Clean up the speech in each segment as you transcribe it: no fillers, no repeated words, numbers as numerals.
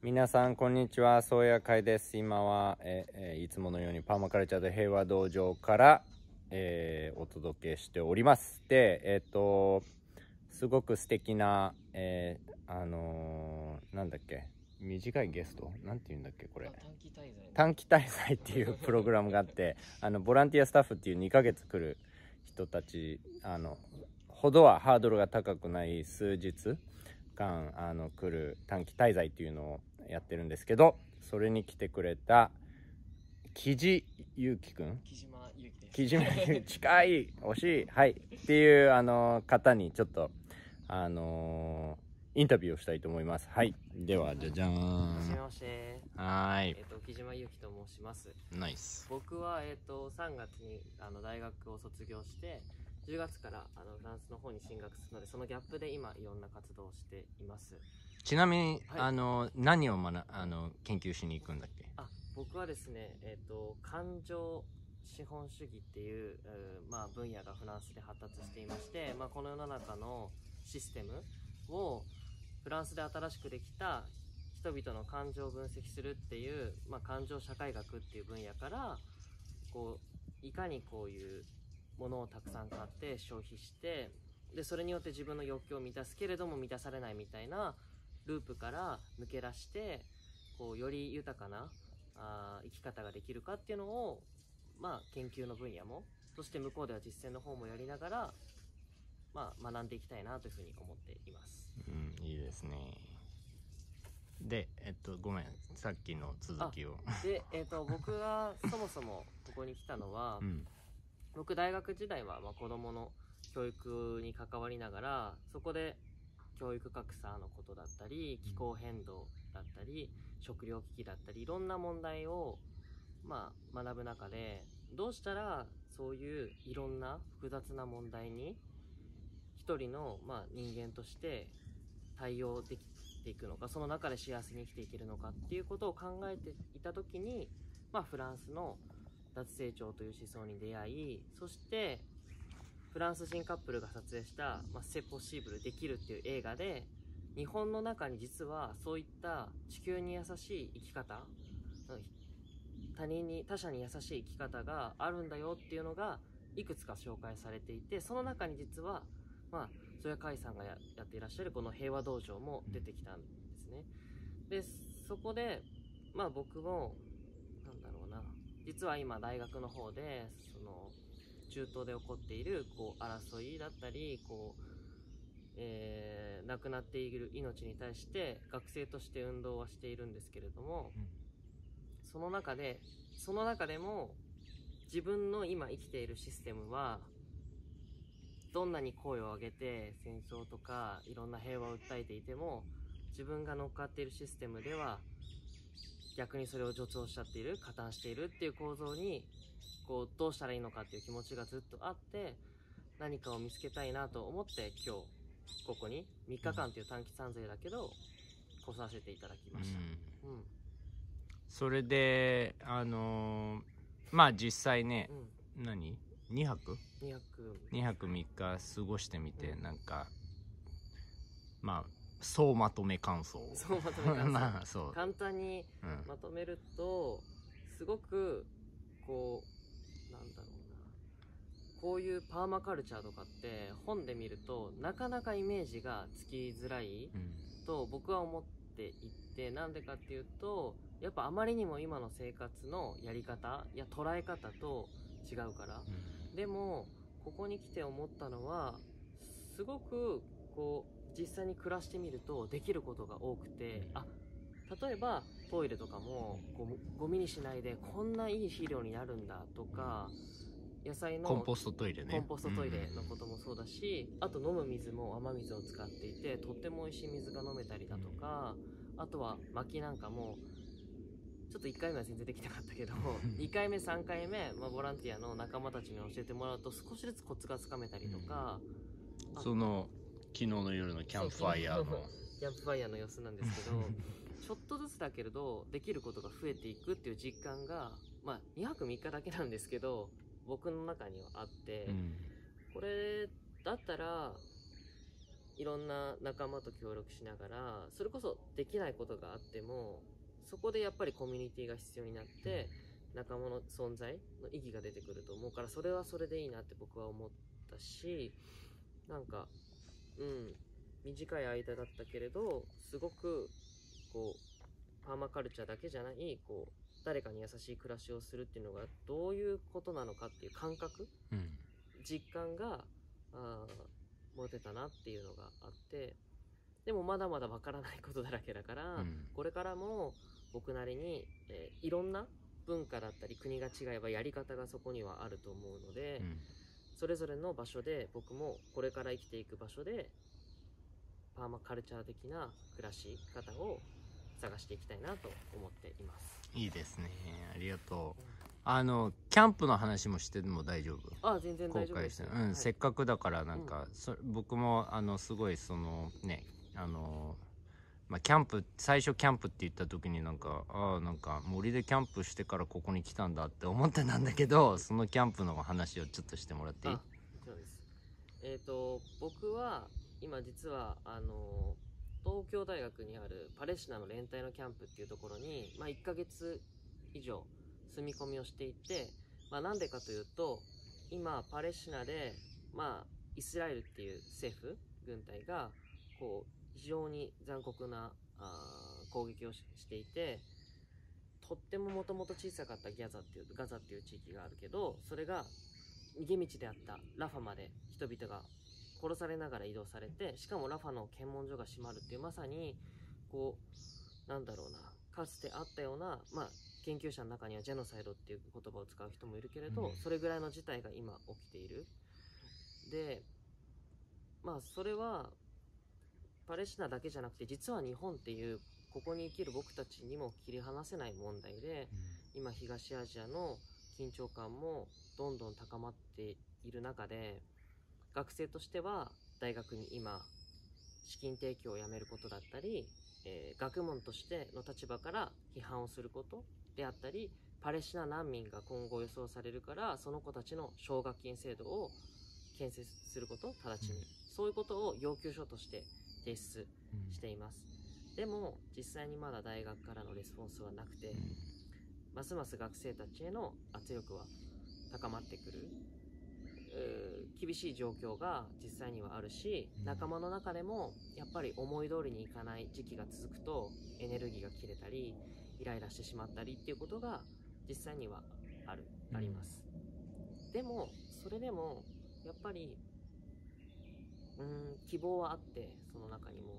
皆さんこんにちは、宗谷海です。今はいつものようにパーマカルチャーで平和道場から、お届けしております。で、すごく素敵な、なんだっけ、短いゲストなんて言うんだっけこれ、短期滞在っていうプログラムがあってボランティアスタッフっていう2ヶ月来る人たちほどはハードルが高くない数日間来る短期滞在っていうのをやってるんですけど、それに来てくれた木地ゆうきくん、 木島ゆうきです。 木島近い、惜しい、はいっていう方にちょっとインタビューをしたいと思います。はい、ではじゃじゃーん。 はじめまして。 はい、 木島ゆうきと申します。 ナイス。 僕は3月に大学を卒業して10月からフランスの方に進学するので、そのギャップで今いろんな活動をしています。 ちなみに、 はい、 何を研究しに行くんだっけ？ 僕はですね、感情資本主義っていう、分野がフランスで発達していまして、この世の中のシステムをフランスで新しくできた人々の感情を分析するっていう、感情社会学っていう分野からいかにこういうものをたくさん買って消費して、でそれによって自分の欲求を満たすけれども満たされないみたいなループから抜け出して、より豊かな生き方ができるかっていうのを、研究の分野も、そして向こうでは実践の方もやりながら、学んでいきたいなというふうに思っています。 いいですね。で、ごめん、さっきの続きを。 で、僕がそもそもここに来たのは、僕大学時代は子どもの教育に関わりながら、そこで教育格差のことだったり、気候変動だったり、食糧危機だったり、いろんな問題を学ぶ中で、どうしたらそういういろんな複雑な問題に一人の人間として対応できていくのか、その中で幸せに生きていけるのかっていうことを考えていた時に、フランスの脱成長という思想に出会い、そしてフランス人カップルが撮影した「セポシブル」できるっていう映画で、日本の中に実はそういった地球に優しい生き方、他者に優しい生き方があるんだよっていうのがいくつか紹介されていて、その中に実は曽谷海さんがやっていらっしゃるこの平和道場も出てきたんですね。でそこで僕も実は今大学の方でその中東で起こっている争いだったり亡くなっている命に対して学生として運動はしているんですけれども、その中でも自分の今生きているシステムは、どんなに声を上げて戦争とかいろんな平和を訴えていても、自分が乗っかっているシステムでは逆にそれを助長しちゃっている、加担しているっていう構造にどうしたらいいのかっていう気持ちがずっとあって、何かを見つけたいなと思って今日ここに3日間という短期参税だけど来させていただきました。 それで実際ね、2泊3日過ごしてみて、総まとめ感想簡単にまとめると、すごくこういうパーマカルチャーとかって本で見るとなかなかイメージがつきづらいと僕は思っていて、なんでかっていうと、やっぱあまりにも今の生活のやり方や捉え方と違うから。でもここに来て思ったのは、すごく実際に暮らしてみるとできることが多くて、例えばトイレとかもゴミにしないでこんないい肥料になるんだとか、野菜のコンポストトイレね。 コンポストトイレのこともそうだし、あと飲む水も雨水を使っていてとっても美味しい水が飲めたりだとか、あとは薪なんかもちょっと1回目は全然できなかったけど2回目3回目、ボランティアの仲間たちに教えてもらうと少しずつコツがつかめたりとか、 その昨日の夜のキャンプファイヤーの様子なんですけどちょっとずつだけれどできることが増えていくっていう実感が、2泊3日だけなんですけど僕の中にはあって、これだったらいろんな仲間と協力しながら、それこそできないことがあってもそこでやっぱりコミュニティが必要になって仲間の存在の意義が出てくると思うから、それはそれでいいなって僕は思ったし、なんか短い間だったけれどすごくこうパーマカルチャーだけじゃないこう誰かに優しい暮らしをするっていうのがどういうことなのかっていう感覚、実感が持てたなっていうのがあって、でもまだまだわからないことだらけだから、これからも僕なりに、いろんな文化だったり国が違えばやり方がそこにはあると思うので、それぞれの場所で僕もこれから生きていく場所でパーマカルチャー的な暮らし方を探していきたいなと思っています。 いいですね、ありがとう。キャンプの話もしても大丈夫？ 全然大丈夫です。 はい、せっかくだからなんか、僕もすごいそのねキャンプ、最初キャンプって言った時になんか森でキャンプしてからここに来たんだって思ってたんだけど、そのキャンプの話をちょっとしてもらっていい？ そうです。僕は今実は東京大学にあるパレスチナの連帯のキャンプっていうところに、1ヶ月以上住み込みをしていて、なんでかというと今パレスチナでイスラエルっていう政府軍隊がこう非常に残酷な攻撃をしていて、とってももともと小さかったガザっていう地域があるけど、それが逃げ道であったラファまで人々が殺されながら移動されて、しかもラファの検問所が閉まるっていう、まさにこうかつてあったような、研究者の中にはジェノサイドっていう言葉を使う人もいるけれど、それぐらいの事態が今起きている。でそれはパレスチナだけじゃなくて、実は日本っていうここに生きる僕たちにも切り離せない問題で、今東アジアの緊張感もどんどん高まっている中で、学生としては大学に今資金提供をやめることだったり、学問としての立場から批判をすることであったり、パレスチナ難民が今後予想されるからその子たちの奨学金制度を建設すること、直ちにそういうことを要求書として提出しています。でも実際にまだ大学からのレスポンスはなくて、ますます学生たちへの圧力は高まってくる。厳しい状況が実際にはあるし、仲間の中でもやっぱり思い通りにいかない時期が続くとエネルギーが切れたりイライラしてしまったりっていうことが実際にはあります。でもそれでもやっぱり希望はあって、その中にも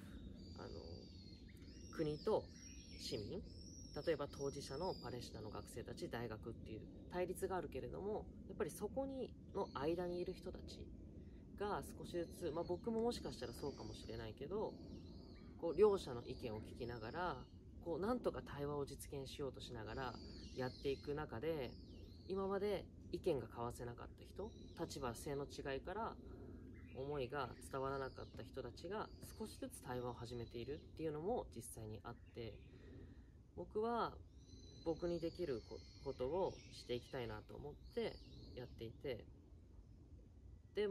国と市民、例えば当事者のパレスチナの学生たち、大学っていう対立があるけれども、やっぱりそこの間にいる人たちが少しずつ、僕ももしかしたらそうかもしれないけど、こう両者の意見を聞きながらなんとか対話を実現しようとしながらやっていく中で、今まで意見が交わせなかった人、立場性の違いから思いが伝わらなかった人たちが少しずつ対話を始めているっていうのも実際にあって、僕は僕にできることをしていきたいなと思ってやっていて、で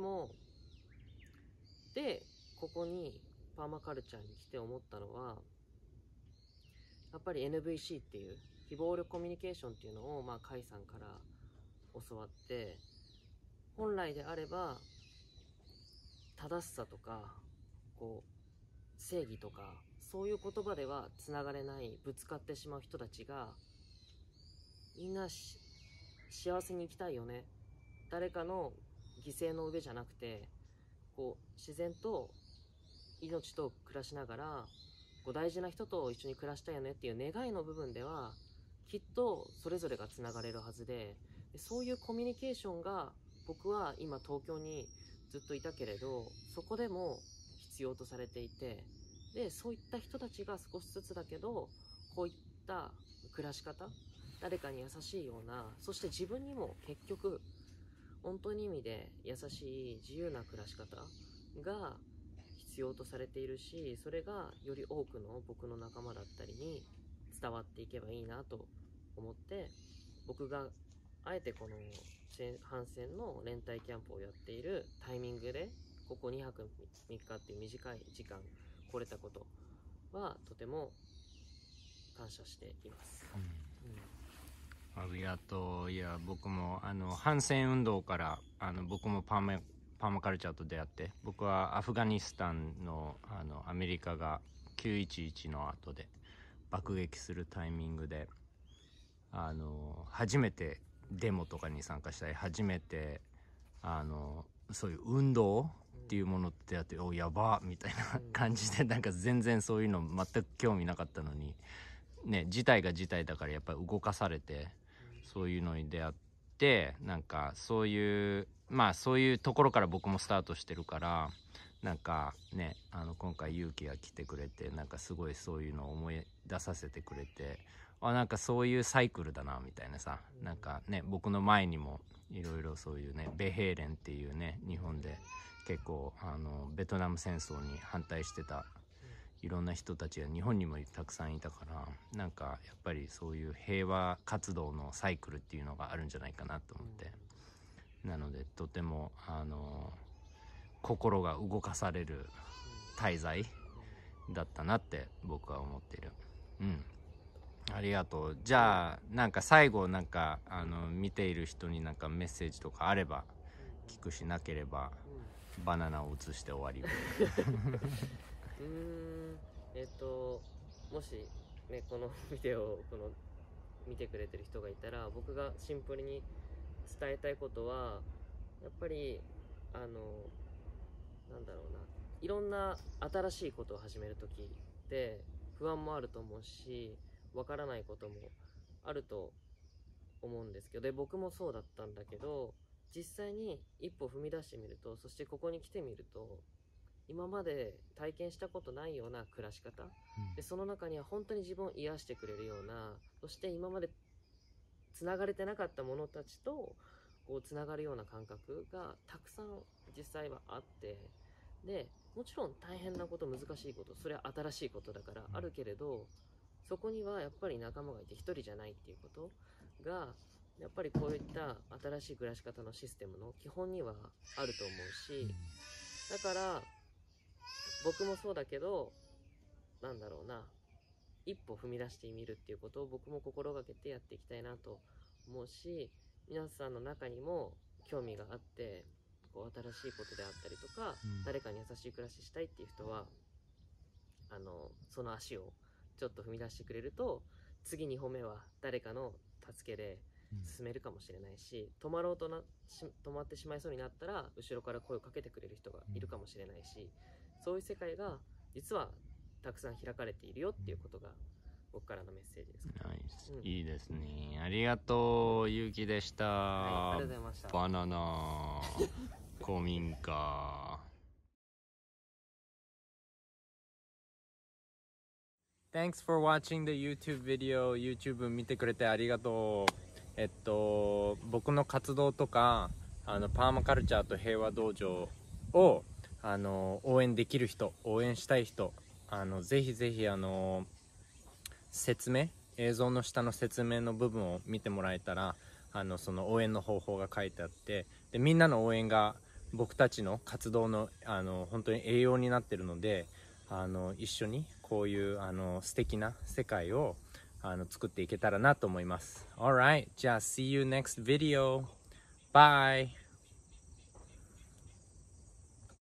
ここにパーマカルチャーに来て思ったのは、やっぱり NVC っていう非暴力コミュニケーションっていうのを甲斐さんから教わって、本来であれば正しさとか正義とかそういう言葉ではつながれない、ぶつかってしまう人たちがみんな幸せに生きたいよね、誰かの犠牲の上じゃなくて自然と命と暮らしながら大事な人と一緒に暮らしたいよねっていう願いの部分ではきっとそれぞれがつながれるはずで、そういうコミュニケーションが僕は今東京にずっといたけれど、そこでも必要とされていて、でそういった人たちが少しずつだけどこういった暮らし方、誰かに優しいような、そして自分にも結局本当に意味で優しい自由な暮らし方が必要とされているし、それがより多くの僕の仲間だったりに伝わっていけばいいなと思って、僕があえてこの反戦の連帯キャンプをやっているタイミングでここ2泊3日っていう短い時間来れたことはとても感謝しています。 ありがとう。いや、僕も反戦運動から僕もパーマカルチャーと出会って、僕はアフガニスタンのアメリカが911の後で爆撃するタイミングで初めてデモとかに参加したり、初めてそういう運動っていうものってやって、おやばみたいな感じで、なんか全然そういうの全く興味なかったのにね、事態が事態だからやっぱり動かされて、そういうのに出会って、なんかそういうそういうところから僕もスタートしてるから、なんかね今回勇気が来てくれて、なんかすごいそういうのを思い出させてくれて、なんかそういうサイクルだなみたいなさ、なんかね僕の前にもいろいろそういうね、ベヘーレンっていうね、日本で結構ベトナム戦争に反対してたいろんな人たちが日本にもたくさんいたから、なんかやっぱりそういう平和活動のサイクルっていうのがあるんじゃないかなと思って、なのでとても心が動かされる滞在だったなって僕は思ってる。ありがとう。じゃあなんか最後、なんか見ている人になんかメッセージとかあれば聞くし、なければバナナを移して終わりもしねこのビデオを見てくれてる人がいたら、僕がシンプルに伝えたいことは、やっぱりなんだろうな、いろんな新しいことを始める時って不安もあると思うし、わからないこともあると思うんですけど、で僕もそうだったんだけど、実際に一歩踏み出してみると、そしてここに来てみると、今まで体験したことないような暮らし方、でその中には本当に自分を癒してくれるような、そして今までつながれてなかったものたちとこうつながるような感覚がたくさん実際はあって、でもちろん大変なこと、難しいこと、それは新しいことだからあるけれど、そこにはやっぱり仲間がいて一人じゃないっていうことが、やっぱりこういった新しい暮らし方のシステムの基本にはあると思うし、だから僕もそうだけど、なんだろうな、一歩踏み出してみるっていうことを僕も心がけてやっていきたいなと思うし、皆さんの中にも興味があって、こう新しいことであったりとか、誰かに優しい暮らししたいっていう人はその足をちょっと踏み出してくれると、次2歩目は誰かの助けで進めるかもしれないし、止まってしまいそうになったら後ろから声をかけてくれる人がいるかもしれないし、そういう世界が実はたくさん開かれているよっていうことが僕からのメッセージですかね。 いいですね。ありがとう、ゆうきでした。 はい、ありがとうございました。 バナナ古民家。Thanks for watching the YouTube video. YouTube 見てくれてありがとう。僕の活動とかパーマカルチャーと平和道場を応援できる人、応援したい人、ぜひぜひ説明、映像の下の説明の部分を見てもらえたらその応援の方法が書いてあって、でみんなの応援が僕たちの活動の本当に栄養になってるので、一緒にこういう素敵な世界を作っていけたらなと思います。Alright, じゃあ see you next video. Bye.